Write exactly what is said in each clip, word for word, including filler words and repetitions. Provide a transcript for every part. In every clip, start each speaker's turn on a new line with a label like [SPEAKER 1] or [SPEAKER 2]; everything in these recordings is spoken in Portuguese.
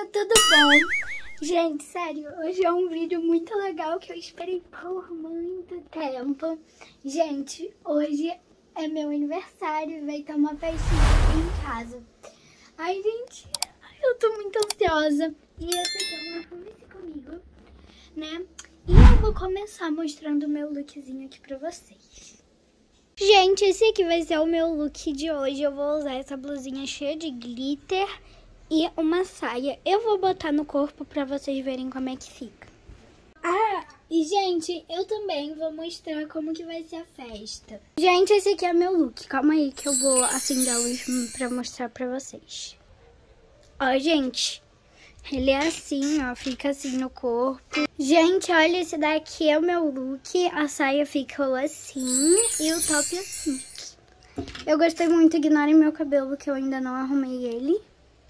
[SPEAKER 1] tudo bom? Gente, sério, hoje é um vídeo muito legal que eu esperei por muito tempo. Gente, hoje é meu aniversário e vai ter uma festinha aqui em casa. Ai, gente, eu tô muito ansiosa. E essa aqui é uma conversa comigo, né? E eu vou começar mostrando o meu lookzinho aqui pra vocês. Gente, esse aqui vai ser o meu look de hoje. Eu vou usar essa blusinha cheia de glitter e uma saia. Eu vou botar no corpo pra vocês verem como é que fica. Ah, e gente, eu também vou mostrar como que vai ser a festa. Gente, esse aqui é meu look. Calma aí que eu vou acender a luz pra mostrar pra vocês. Ó, gente, ele é assim, ó, fica assim no corpo. Gente, olha, esse daqui é o meu look. A saia ficou assim e o top assim. Eu gostei muito, ignorem meu cabelo que eu ainda não arrumei ele.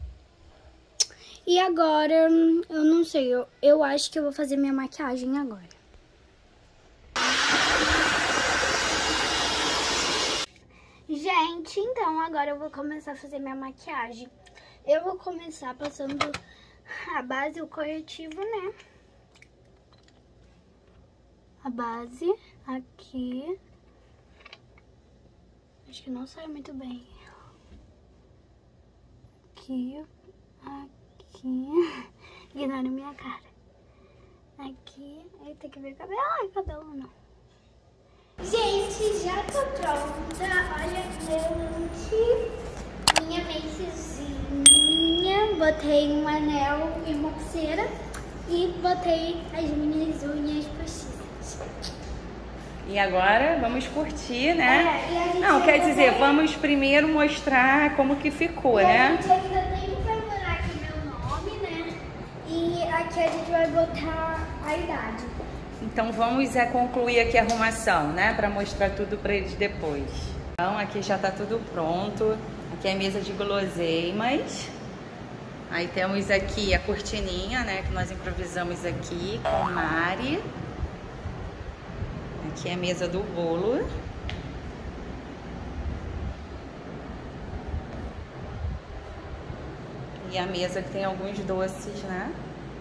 [SPEAKER 1] E agora, eu não sei, eu, eu acho que eu vou fazer minha maquiagem agora. Gente, então agora eu vou começar a fazer minha maquiagem. Eu vou começar passando a base, o corretivo, né? A base aqui. Acho que não sai muito bem. Aqui, aqui. Aqui, ignora minha cara. Aqui, aí tem que ver o cabelo. Ai, cabelo não. Gente, já tô pronta. Olha meu look. Minha makezinha. Botei um anel e uma pulseira. E botei as minhas unhas postiças.
[SPEAKER 2] E agora vamos curtir, né?
[SPEAKER 1] É, e a gente
[SPEAKER 2] não, quer dizer,
[SPEAKER 1] ter...
[SPEAKER 2] vamos primeiro mostrar como que ficou,
[SPEAKER 1] e
[SPEAKER 2] né?
[SPEAKER 1] A gente ainda tem que preparar aqui meu nome, né? E aqui a gente vai botar a idade.
[SPEAKER 2] Então vamos é, concluir aqui a arrumação, né? Pra mostrar tudo pra eles depois. Então aqui já tá tudo pronto. Aqui é a mesa de guloseimas. Aí temos aqui a cortininha, né? Que nós improvisamos aqui com Mari. Aqui é a mesa do bolo. E a mesa que tem alguns doces, né?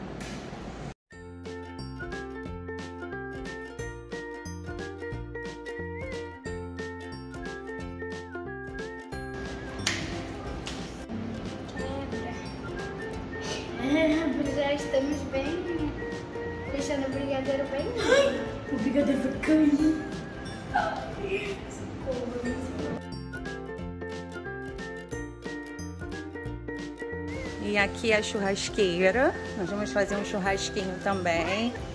[SPEAKER 1] Já estamos bem, deixando o brigadeiro bem. Ai, o brigadeiro vai cair.
[SPEAKER 2] E aqui é a churrasqueira. Nós vamos fazer um churrasquinho também.